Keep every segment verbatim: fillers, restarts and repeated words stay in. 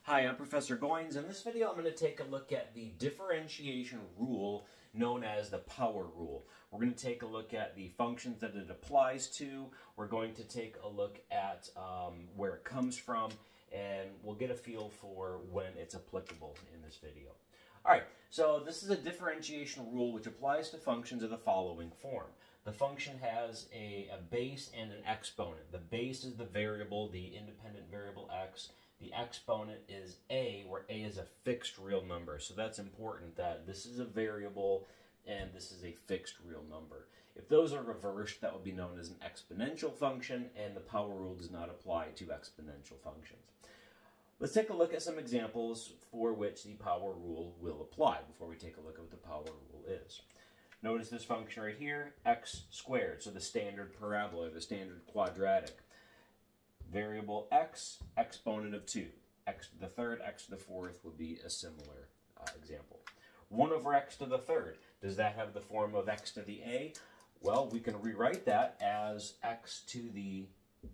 Hi, I'm Professor Goins. In this video, I'm going to take a look at the differentiation rule known as the power rule. We're going to take a look at the functions that it applies to. We're going to take a look at um, where it comes from, and we'll get a feel for when it's applicable in this video. All right, so this is a differentiation rule which applies to functions of the following form. The function has a, a base and an exponent. The base is the variable, the independent variable x. The exponent is a, where a is a fixed real number. So that's important that this is a variable and this is a fixed real number. If those are reversed, that would be known as an exponential function, and the power rule does not apply to exponential functions. Let's take a look at some examples for which the power rule will apply before we take a look at what the power rule is. Notice this function right here, x squared, so the standard parabola, the standard quadratic. Variable x, exponent of two. X to the third, x to the fourth would be a similar uh, example. one over x to the third. Does that have the form of x to the a? Well, we can rewrite that as x to the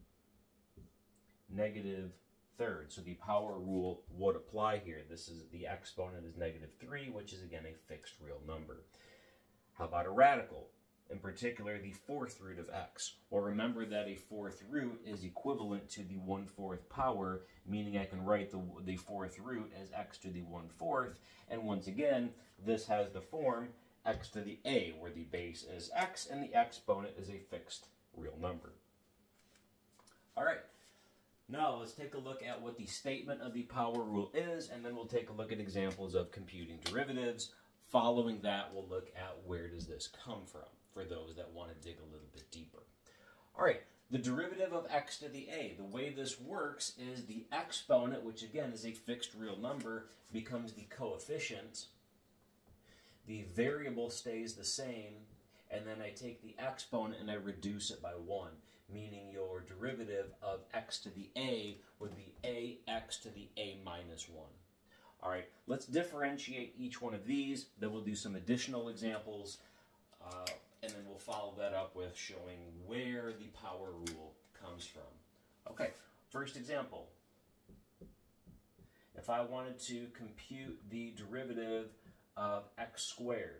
negative third. So the power rule would apply here. This is the exponent is negative three, which is again a fixed real number. How about a radical? In particular, the fourth root of x. Well, remember that a fourth root is equivalent to the one-fourth power, meaning I can write the, the fourth root as x to the one-fourth. And once again, this has the form x to the a, where the base is x and the exponent is a fixed real number. All right, now let's take a look at what the statement of the power rule is, and then we'll take a look at examples of computing derivatives. Following that, we'll look at where does this come from, for those that want to dig a little bit deeper. All right, the derivative of x to the a. The way this works is the exponent, which again is a fixed real number, becomes the coefficient. The variable stays the same, and then I take the exponent and I reduce it by one, meaning your derivative of x to the a would be ax to the a minus one. All right, let's differentiate each one of these, then we'll do some additional examples, uh, and then we'll follow that up with showing where the power rule comes from. Okay, first example. If I wanted to compute the derivative of x squared,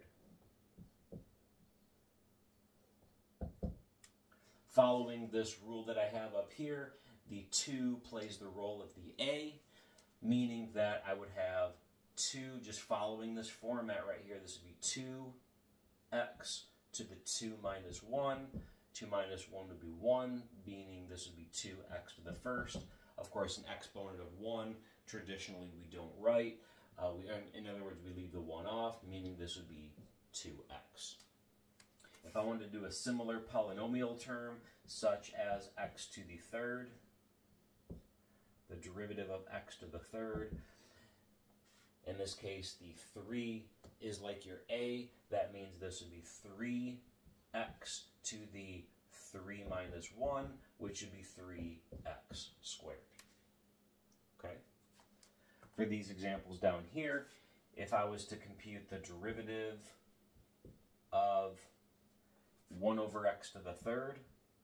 following this rule that I have up here, the two plays the role of the a, meaning that I would have two, just following this format right here, this would be two x to the two minus one. two minus one would be one, meaning this would be two x to the first. Of course, an exponent of one, traditionally we don't write. Uh, we, in other words, we leave the one off, meaning this would be two x. If I wanted to do a similar polynomial term, such as x to the third, the derivative of x to the third, in this case, the three is like your a. That means this would be three x to the three minus one, which would be three x squared. Okay? For these examples down here, if I was to compute the derivative of one over x to the third,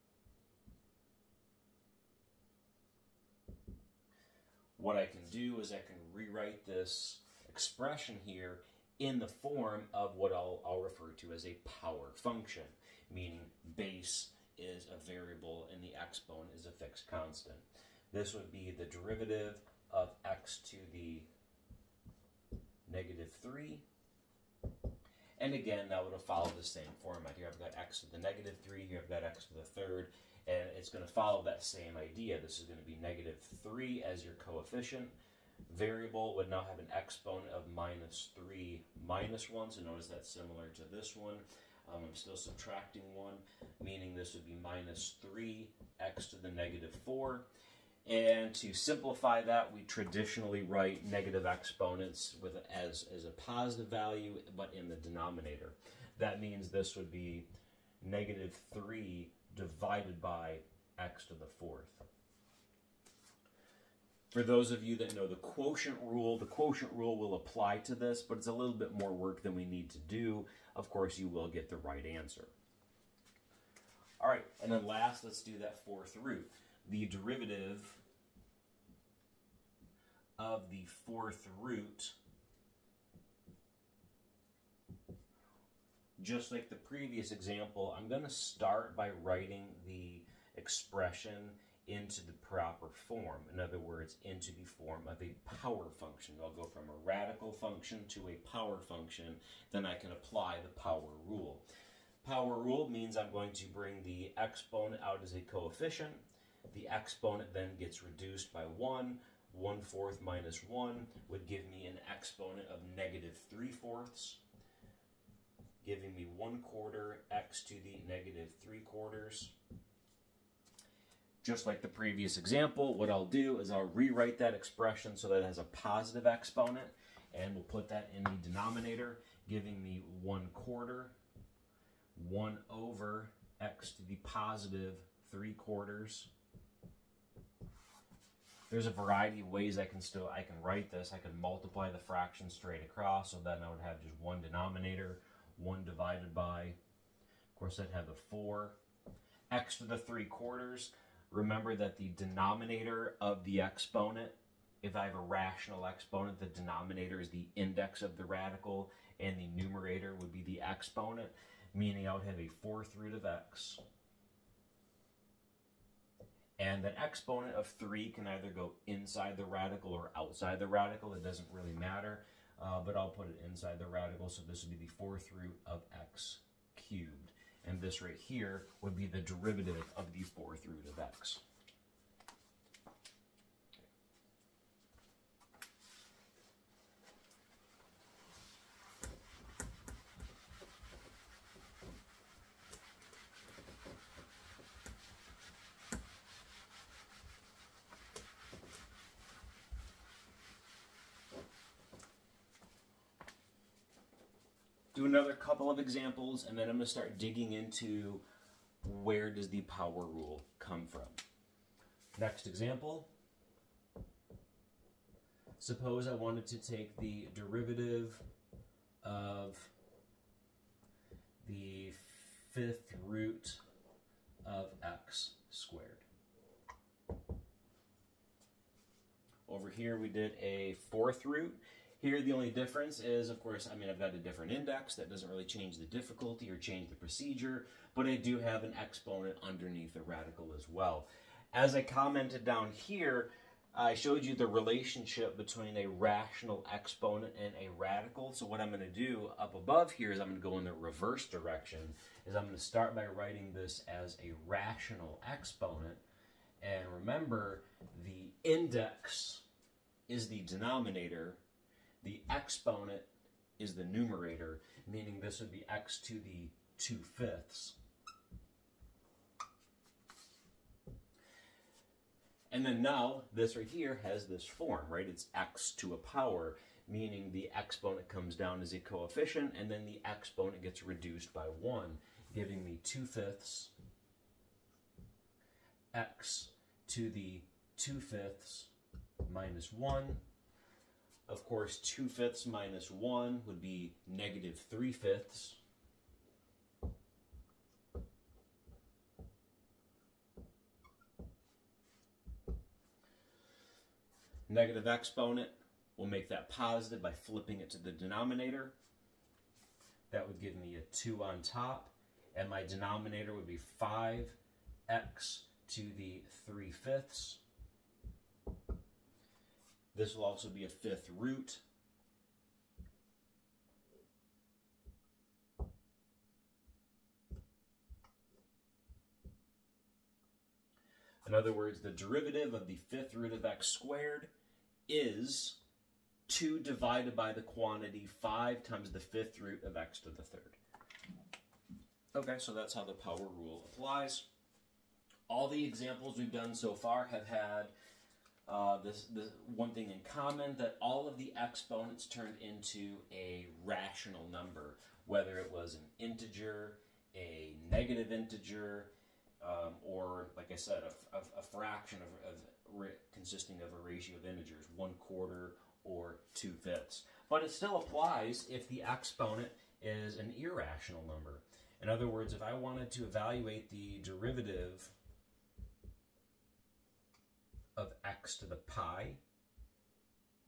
what I can do is I can rewrite this expression here in the form of what I'll, I'll refer to as a power function, meaning base is a variable and the exponent is a fixed constant. This would be the derivative of x to the negative three. And again, that would have followed the same format. Here I've got x to the negative three, here I've got x to the third, and it's going to follow that same idea. This is going to be negative three as your coefficient. Variable would now have an exponent of minus three minus one, so notice that's similar to this one. Um, I'm still subtracting one, meaning this would be minus three x to the negative four. And to simplify that, we traditionally write negative exponents with as, as a positive value, but in the denominator. That means this would be negative three divided by x to the fourth. For those of you that know the quotient rule, the quotient rule will apply to this, but it's a little bit more work than we need to do. Of course, you will get the right answer. All right, and then last, let's do that fourth root. The derivative of the fourth root, just like the previous example, I'm going to start by writing the expression into the proper form. In other words, into the form of a power function. I'll go from a radical function to a power function, then I can apply the power rule. Power rule means I'm going to bring the exponent out as a coefficient. The exponent then gets reduced by one. one fourth minus one would give me an exponent of negative three fourths, giving me one quarter x to the negative three quarters. Just like the previous example, what I'll do is I'll rewrite that expression so that it has a positive exponent, and we'll put that in the denominator, giving me one quarter, one over x to the positive three quarters. There's a variety of ways I can still, I can write this. I can multiply the fraction straight across, so then I would have just one denominator, one divided by, of course I'd have a four, x to the three quarters. Remember that the denominator of the exponent, if I have a rational exponent, the denominator is the index of the radical, and the numerator would be the exponent, meaning I would have a fourth root of x. And that exponent of three can either go inside the radical or outside the radical. It doesn't really matter, uh, but I'll put it inside the radical, so this would be the fourth root of x cubed. And this right here would be the derivative of the fourth root of x. Do another couple of examples, and then I'm going to start digging into where does the power rule come from. Next example. Suppose I wanted to take the derivative of the fifth root of x squared. Over here we did a fourth root. Here, the only difference is, of course, I mean, I've got a different index. That doesn't really change the difficulty or change the procedure, but I do have an exponent underneath the radical as well. As I commented down here, I showed you the relationship between a rational exponent and a radical. So what I'm going to do up above here is I'm going to go in the reverse direction, is I'm going to start by writing this as a rational exponent. And remember, the index is the denominator. The exponent is the numerator, meaning this would be x to the two fifths. And then now, this right here has this form, right? It's x to a power, meaning the exponent comes down as a coefficient, and then the exponent gets reduced by one, giving me two fifths x to the two fifths minus one. Of course, two fifths minus one would be negative three fifths. Negative exponent, we'll make that positive by flipping it to the denominator. That would give me a two on top, and my denominator would be five x to the three fifths. This will also be a fifth root. In other words, the derivative of the fifth root of x squared is two divided by the quantity five times the fifth root of x to the third. Okay, so that's how the power rule applies. All the examples we've done so far have had Uh, this, this one thing in common, that all of the exponents turned into a rational number, whether it was an integer, a negative integer, um, or, like I said, a, a, a fraction of, of consisting of a ratio of integers, one quarter or two fifths. But it still applies if the exponent is an irrational number. In other words, if I wanted to evaluate the derivative of x to the pi,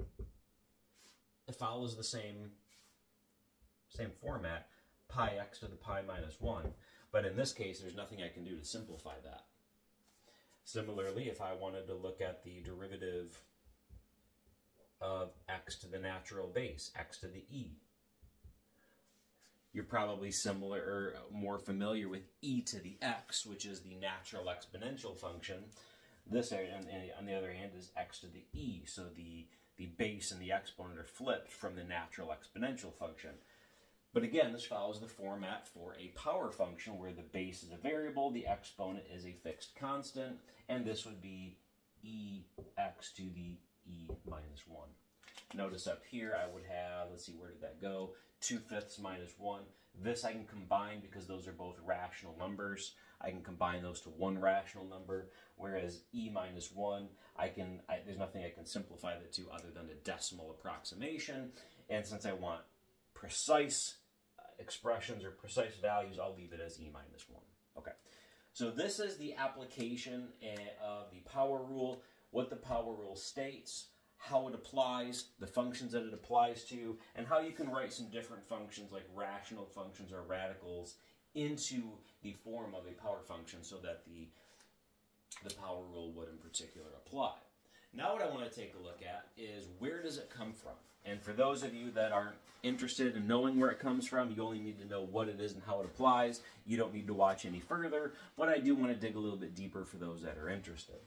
it follows the same, same format, pi x to the pi minus one. But in this case, there's nothing I can do to simplify that. Similarly, if I wanted to look at the derivative of x to the natural base, x to the e, you're probably similar or more familiar with e to the x, which is the natural exponential function. This, on the other hand, is x to the e, so the, the base and the exponent are flipped from the natural exponential function. But again, this follows the format for a power function where the base is a variable, the exponent is a fixed constant, and this would be e x to the e minus one. Notice up here I would have, let's see, where did that go? two fifths minus one. This I can combine because those are both rational numbers. I can combine those to one rational number, whereas e minus one, I can, I, there's nothing I can simplify that to other than a decimal approximation. And since I want precise expressions or precise values, I'll leave it as e minus one. Okay, so this is the application of the power rule, what the power rule states, how it applies, the functions that it applies to, and how you can write some different functions like rational functions or radicals into the form of a power function so that the, the power rule would in particular apply. Now what I want to take a look at is where does it come from? And for those of you that aren't interested in knowing where it comes from, you only need to know what it is and how it applies. You don't need to watch any further, but I do want to dig a little bit deeper for those that are interested.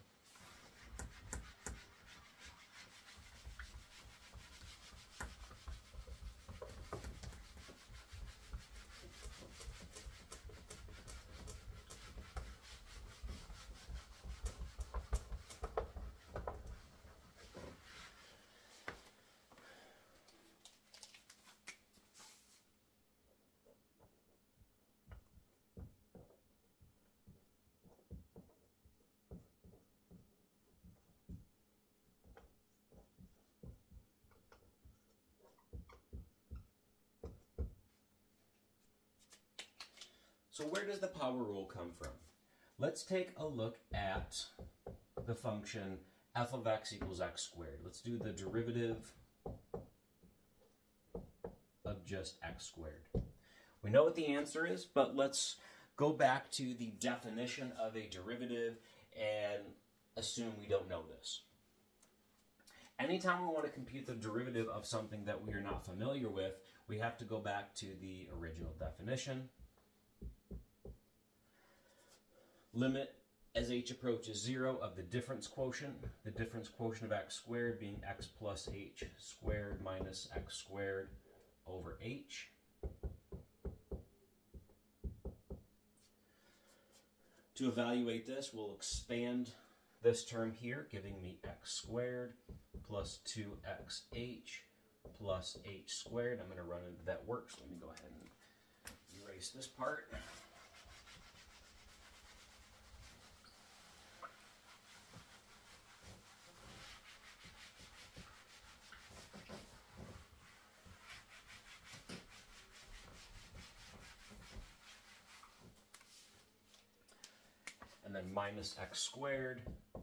So where does the power rule come from? Let's take a look at the function f of x equals x squared. Let's do the derivative of just x squared. We know what the answer is, but let's go back to the definition of a derivative and assume we don't know this. Anytime we want to compute the derivative of something that we are not familiar with, we have to go back to the original definition. Limit as h approaches zero of the difference quotient, the difference quotient of x squared being x plus h squared minus x squared over h. To evaluate this, we'll expand this term here, giving me x squared plus two x h plus h squared. I'm going to run into that works. Let me go ahead and erase this part. And then minus x squared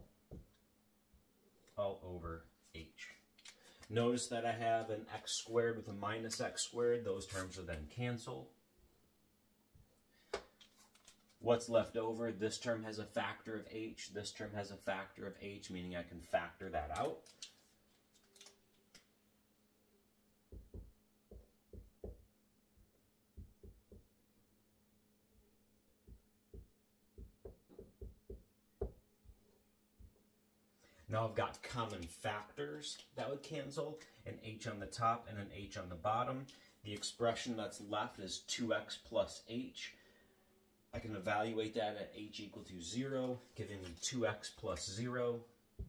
all over h. Notice that I have an x squared with a minus x squared. Those terms are then canceled. What's left over? This term has a factor of h. This term has a factor of h, meaning I can factor that out. Now I've got common factors that would cancel, an h on the top and an h on the bottom. The expression that's left is two x plus h. I can evaluate that at h equal to zero, giving me two x plus zero,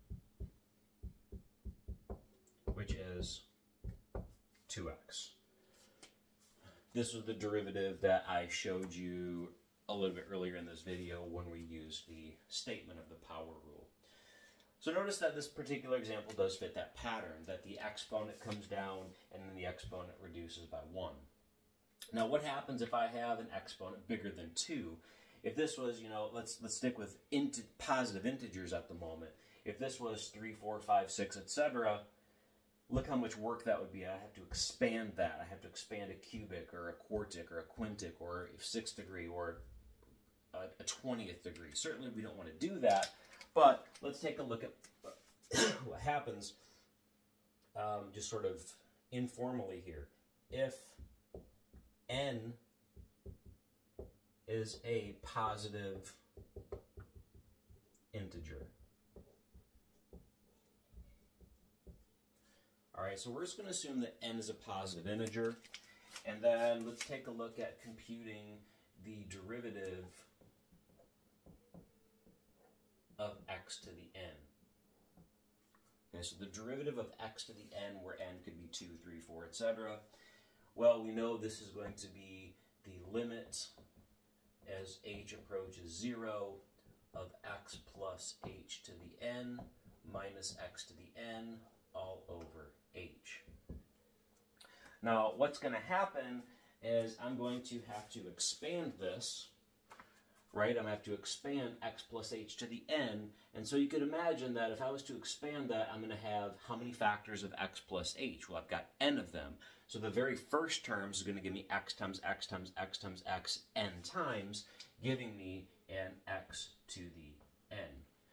which is two x. This was the derivative that I showed you a little bit earlier in this video when we used the statement of the power rule. So notice that this particular example does fit that pattern, that the exponent comes down and then the exponent reduces by one. Now what happens if I have an exponent bigger than two? If this was, you know, let's, let's stick with int positive integers at the moment. If this was three, four, five, six, et cetera, look how much work that would be. I have to expand that. I have to expand a cubic or a quartic or a quintic or a sixth degree or a, a twentieth degree. Certainly we don't want to do that, but let's take a look at what happens um, just sort of informally here. If n is a positive integer. All right, so we're just going to assume that n is a positive integer, and then let's take a look at computing the derivative of x to the n. Okay, so the derivative of x to the n, where n could be two, three, four, et cetera. Well, we know this is going to be the limit as h approaches zero of x plus h to the n minus x to the n all over h. Now, what's going to happen is I'm going to have to expand this, right? I'm going to have to expand x plus h to the n, and so you could imagine that if I was to expand that, I'm going to have how many factors of x plus h? Well, I've got n of them. So the very first term is going to give me x times x times x times x n times, giving me an x to the n.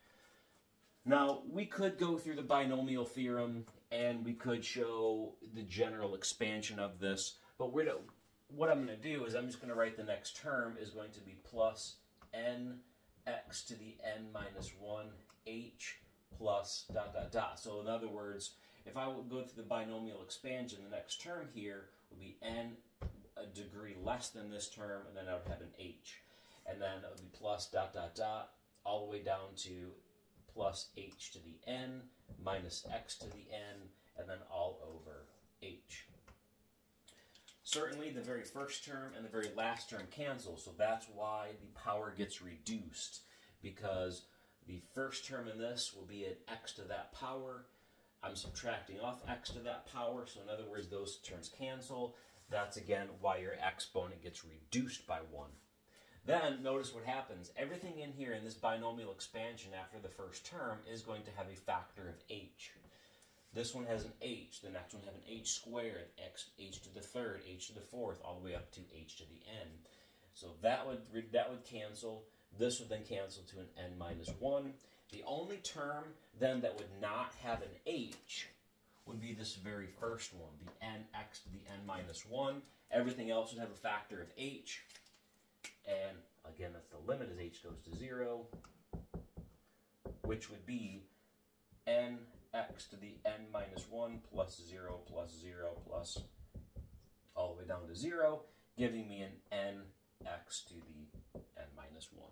Now, we could go through the binomial theorem, and we could show the general expansion of this, but we're to, what I'm going to do is I'm just going to write the next term is going to be plus n x to the n minus one h plus dot dot dot. So in other words, if I would go through the binomial expansion, the next term here would be n a degree less than this term, and then I would have an h. And then it would be plus dot dot dot all the way down to plus h to the n minus x to the n, and then all over h. Certainly the very first term and the very last term cancel, so that's why the power gets reduced, because the first term in this will be an x to that power. I'm subtracting off x to that power, so in other words, those terms cancel. That's again why your exponent gets reduced by one. Then notice what happens. Everything in here in this binomial expansion after the first term is going to have a factor of h. This one has an h, the next one has an h squared, x, h to the third, h to the fourth, all the way up to h to the n. So that would, that would cancel. This would then cancel to an n minus one. The only term then that would not have an h would be this very first one, the nx to the n minus one. Everything else would have a factor of h. And again, that's the limit as h goes to zero, which would be nx to the n minus one plus zero plus zero plus all the way down to zero, giving me an nx to the n minus one.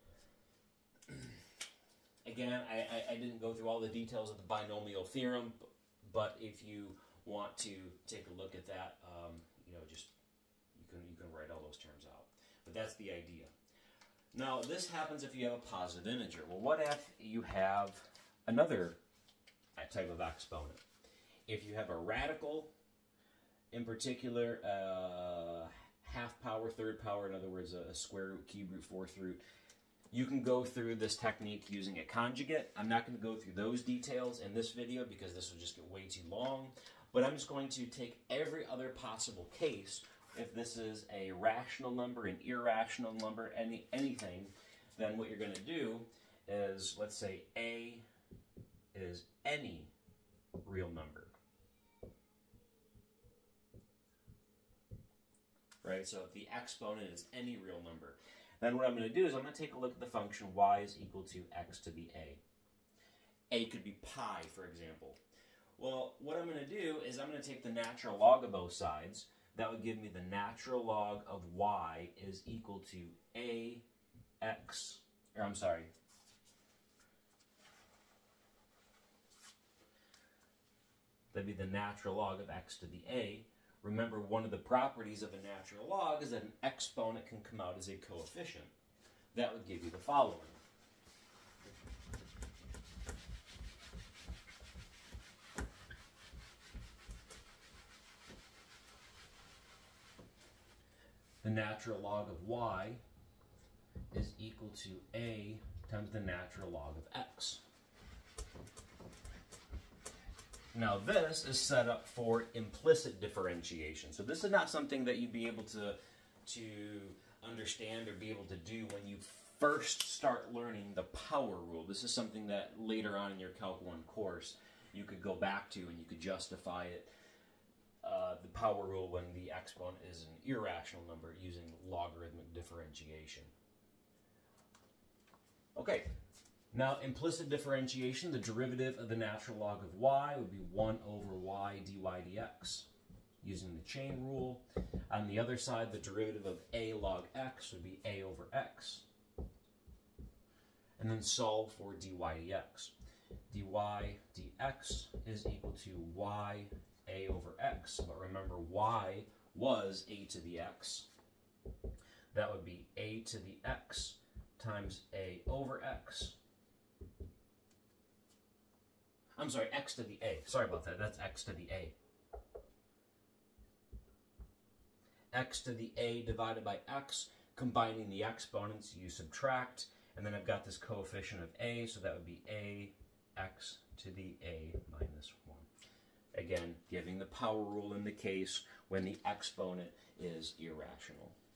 Again, I, I, I didn't go through all the details of the binomial theorem, but if you want to take a look at that, um, you know, just you can you can write all those terms out. But that's the idea. Now, this happens if you have a positive integer. Well, what if you have another type of exponent? If you have a radical, in particular, uh, half power, third power, in other words, a, a square root, cube root, fourth root, you can go through this technique using a conjugate. I'm not going to go through those details in this video because this will just get way too long. But I'm just going to take every other possible case. If this is a rational number, an irrational number, any anything, then what you're going to do is, let's say a is any real number. Right? So if the exponent is any real number, then what I'm going to do is I'm going to take a look at the function y is equal to x to the a. A could be pi, for example. Well, what I'm going to do is I'm going to take the natural log of both sides. That would give me the natural log of y is equal to a x, or I'm sorry, that'd be the natural log of x to the a. Remember, one of the properties of a natural log is that an exponent can come out as a coefficient. That would give you the following. The natural log of y is equal to a times the natural log of x. Now this is set up for implicit differentiation. So this is not something that you'd be able to, to understand or be able to do when you first start learning the power rule. This is something that later on in your Calc one course you could go back to and you could justify it, uh, the power rule, when the exponent is an irrational number using logarithmic differentiation. Okay, now implicit differentiation, the derivative of the natural log of y would be one over y dy dx. Using the chain rule. On the other side, the derivative of a log x would be a over x. And then solve for dy dx. dy dx is equal to y a over x. But remember, y was a to the x. That would be a to the x times a over x. I'm sorry, x to the a. Sorry about that. That's x to the a. X to the a divided by x. Combining the exponents, you subtract. And then I've got this coefficient of a, so that would be a x to the a minus one. Again, giving the power rule in the case when the exponent is irrational.